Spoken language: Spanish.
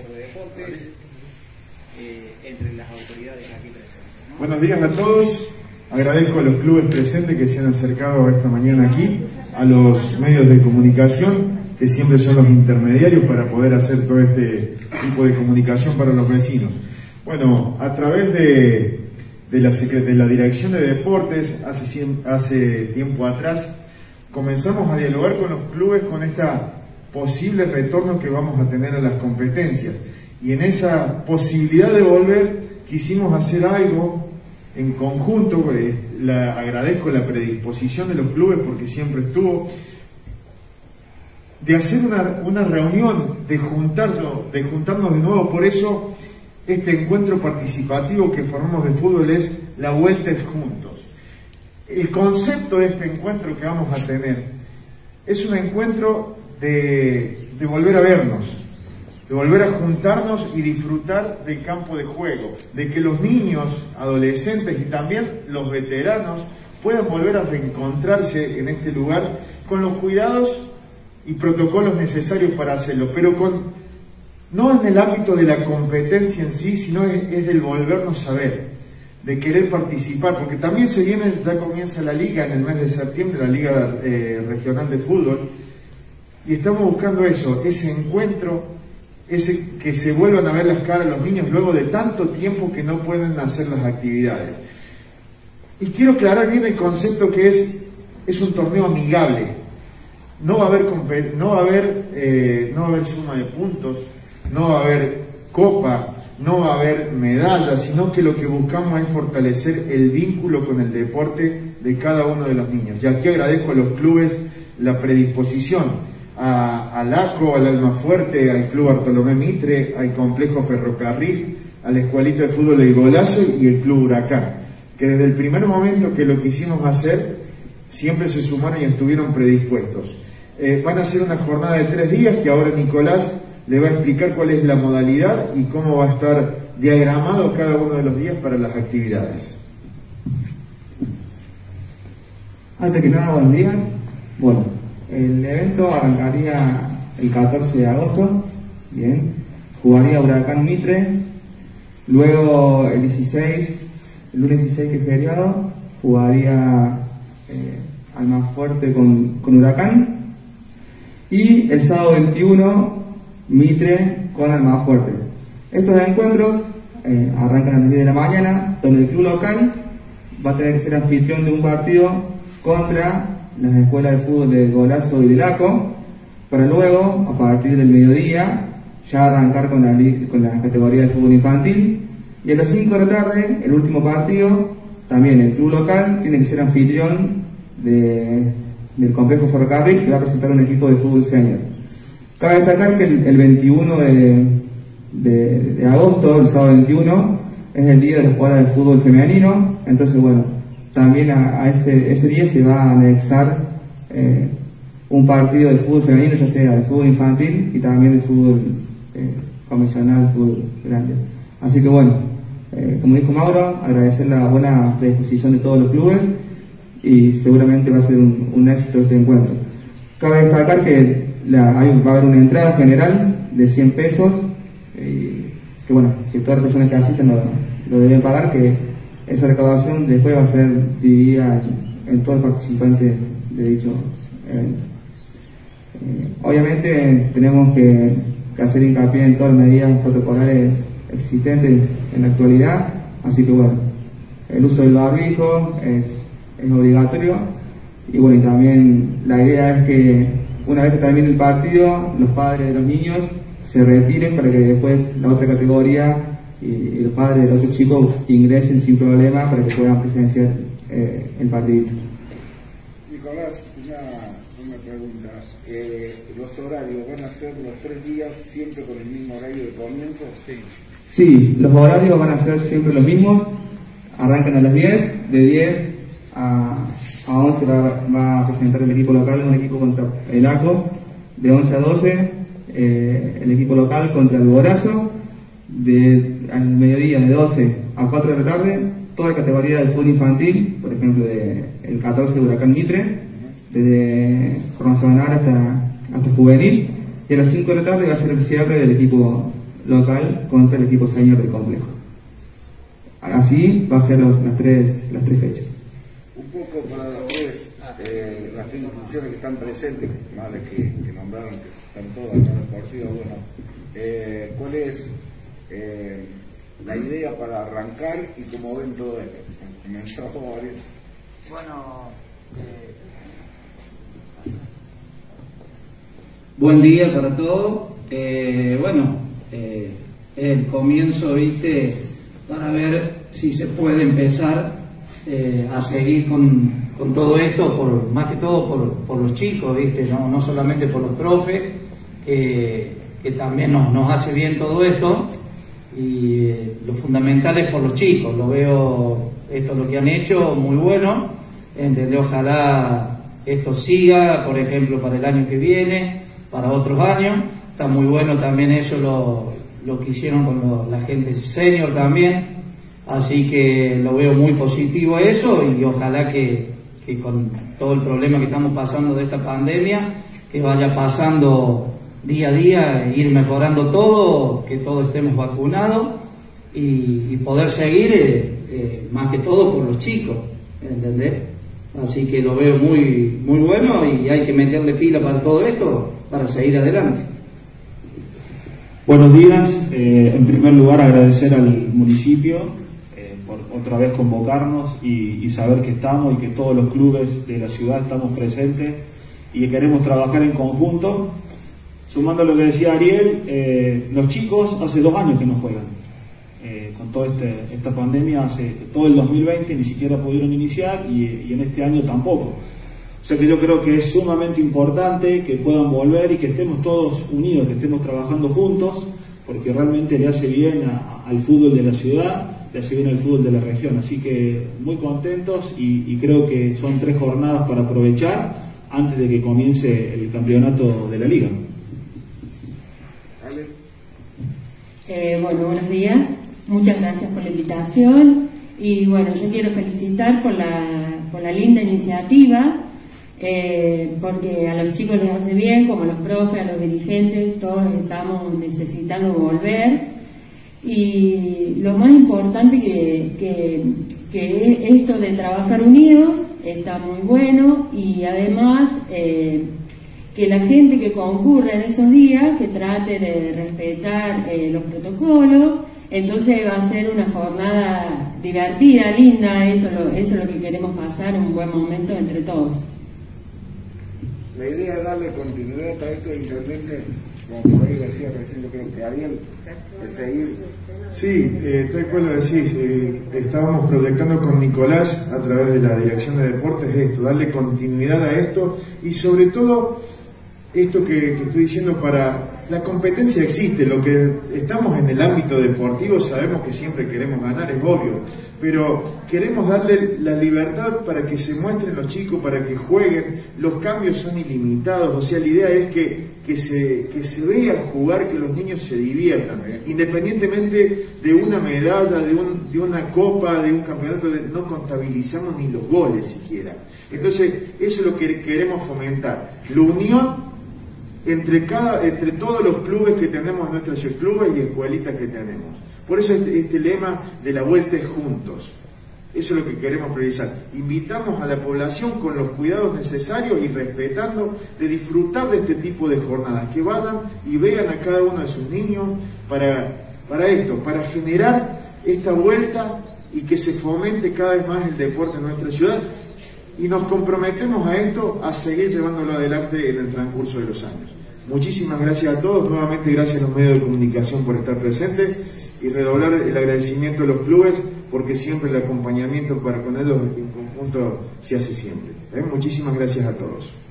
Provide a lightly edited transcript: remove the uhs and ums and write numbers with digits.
director de deportes, entre las autoridades aquí presentes, ¿no? Buenos días a todos. Agradezco a los clubes presentes que se han acercado esta mañana aquí, a los medios de comunicación, que siempre son los intermediarios para poder hacer todo este tipo de comunicación para los vecinos. Bueno, a través de la Dirección de Deportes, hace tiempo atrás, comenzamos a dialogar con los clubes con esta posible retorno que vamos a tener a las competencias. Y en esa posibilidad de volver, quisimos hacer algo en conjunto. Agradezco la predisposición de los clubes porque siempre estuvo, de hacer una reunión, de juntarnos de nuevo. Por eso este encuentro participativo que formamos de fútbol es la vuelta juntos. El concepto de este encuentro que vamos a tener es un encuentro de volver a vernos, de volver a juntarnos y disfrutar del campo de juego, de que los niños, adolescentes y también los veteranos puedan volver a reencontrarse en este lugar con los cuidados y protocolos necesarios para hacerlo, pero no en el ámbito de la competencia en sí, sino es del volvernos a ver, de querer participar, porque también ya comienza la liga en el mes de septiembre, la Liga Regional de Fútbol, y estamos buscando eso, ese encuentro, que se vuelvan a ver las caras los niños luego de tanto tiempo que no pueden hacer las actividades. Y quiero aclarar bien el concepto que es un torneo amigable. No va a haber suma de puntos, no va a haber copa, no va a haber medallas, sino que lo que buscamos es fortalecer el vínculo con el deporte de cada uno de los niños. Y aquí agradezco a los clubes la predisposición, al ACO, al Almafuerte, al Club Bartolomé Mitre, al Complejo Ferrocarril, a la Escuelita de Fútbol del Golazo y el Club Huracán, que desde el primer momento que lo quisimos hacer, siempre se sumaron y estuvieron predispuestos. Van a ser una jornada de 3 días que ahora Nicolás le va a explicar cuál es la modalidad y cómo va a estar diagramado cada uno de los días para las actividades. Antes que nada, buenos días. Bueno, el evento arrancaría el 14 de agosto, bien, jugaría Huracán Mitre, luego el lunes 16 que es feriado, jugaría Almafuerte con Huracán, y el sábado 21 Mitre con Almafuerte. Estos encuentros arrancan a las 10 de la mañana, donde el club local va a tener que ser anfitrión de un partido contra las escuelas de fútbol del Golazo y del ACO, para luego, a partir del mediodía, ya arrancar con la categoría de fútbol infantil. Y a las 5 de la tarde, el último partido, también el club local tiene que ser anfitrión del Complejo Ferrocarril, que va a presentar un equipo de fútbol senior. Cabe destacar que el 21 de agosto, el sábado 21, es el día de las jugadoras de fútbol femenino. Entonces, bueno, también a ese día se va a anexar un partido de fútbol femenino, ya sea de fútbol infantil y también de fútbol convencional, fútbol grande. Así que bueno, como dijo Mauro, agradecer la buena predisposición de todos los clubes y seguramente va a ser un éxito este encuentro. Cabe destacar que va a haber una entrada general de 100 pesos, que bueno, que todas las personas que asisten lo deben pagar, que esa recaudación después va a ser dividida en todos los participantes de dicho evento. Obviamente tenemos que hacer hincapié en todas las medidas protocolares existentes en la actualidad, así que bueno, el uso del barbijo es obligatorio, y bueno, y también la idea es que una vez que termine el partido, los padres de los niños se retiren para que después la otra categoría y los padres de los otros chicos ingresen sin problema para que puedan presenciar el partidito. Nicolás, una pregunta. ¿Los horarios van a ser los 3 días siempre con el mismo horario de comienzo? Sí, los horarios van a ser siempre los mismos. Arrancan a las 10, de 10 a 11 va a presentar el equipo local, un equipo contra el ACO, de 11 a 12 el equipo local contra el Golazo, al mediodía de 12 a 4 de la tarde, toda la categoría del fútbol infantil, por ejemplo el 14 de Huracán Mitre, desde formación hasta juvenil, y a las 5 de la tarde va a ser el cierre del equipo local contra el equipo senior del complejo. Así va a ser las tres fechas. Un poco para ustedes, las tres instituciones que están presentes, más las que nombraron, que están todas en la deportiva, bueno, ¿cuál es la idea para arrancar y cómo ven todo esto? Comenzamos, Ariel. Bueno, buen día para todos. El comienzo, viste, para ver si se puede empezar a seguir con todo esto, más que todo por los chicos, viste, no solamente por los profes, que también nos hace bien todo esto, y lo fundamental es por los chicos. Lo veo, esto lo que han hecho, muy bueno, ¿entendés? Ojalá esto siga, por ejemplo, para el año que viene, para otros años. Está muy bueno también eso lo que hicieron con la gente senior también, así que lo veo muy positivo eso, y ojalá que con todo el problema que estamos pasando de esta pandemia, que vaya pasando día a día, ir mejorando todo, que todos estemos vacunados y poder seguir más que todo por los chicos, ¿entendés? Así que lo veo muy bueno, y hay que meterle pila para todo esto para seguir adelante. Buenos días. En primer lugar, agradecer al municipio por otra vez convocarnos y saber que estamos y que todos los clubes de la ciudad estamos presentes y que queremos trabajar en conjunto. Sumando a lo que decía Ariel, los chicos hace 2 años que no juegan. Con toda esta pandemia, hace todo el 2020 ni siquiera pudieron iniciar, y en este año tampoco. O sea que yo creo que es sumamente importante que puedan volver y que estemos todos unidos, que estemos trabajando juntos, porque realmente le hace bien al fútbol de la ciudad, le hace bien al fútbol de la región. Así que muy contentos, y creo que son 3 jornadas para aprovechar antes de que comience el campeonato de la liga. Buenos días, muchas gracias por la invitación, y bueno, yo quiero felicitar por la linda iniciativa, porque a los chicos les hace bien, como a los profes, a los dirigentes, todos estamos necesitando volver, y lo más importante que esto de trabajar unidos está muy bueno, y además que la gente que concurre en esos días, que trate de respetar los protocolos. Entonces va a ser una jornada divertida, linda, eso es lo que queremos pasar, un buen momento entre todos. La idea es darle continuidad a esto, intendente, como por ahí decía recién, yo creo que Ariel, de seguir. Sí, tal cual lo decís, estábamos proyectando con Nicolás a través de la Dirección de Deportes esto, darle continuidad a esto, y sobre todo esto que estoy diciendo, para la competencia existe, lo que estamos en el ámbito deportivo sabemos que siempre queremos ganar, es obvio, pero queremos darle la libertad para que se muestren los chicos, para que jueguen. Los cambios son ilimitados, o sea, la idea es que se vea jugar, que los niños se diviertan, independientemente de una medalla, de una copa, de un campeonato, no contabilizamos ni los goles siquiera. Entonces, eso es lo que queremos fomentar, la unión entre todos los clubes que tenemos en nuestros clubes y escuelitas que tenemos. Por eso este lema de la vuelta es juntos. Eso es lo que queremos priorizar. Invitamos a la población con los cuidados necesarios y respetando, de disfrutar de este tipo de jornadas, que vayan y vean a cada uno de sus niños para esto, para generar esta vuelta y que se fomente cada vez más el deporte en nuestra ciudad. Y nos comprometemos a esto, a seguir llevándolo adelante en el transcurso de los años. Muchísimas gracias a todos, nuevamente gracias a los medios de comunicación por estar presentes, y redoblar el agradecimiento a los clubes, porque siempre el acompañamiento para con ellos en conjunto se hace siempre. Muchísimas gracias a todos.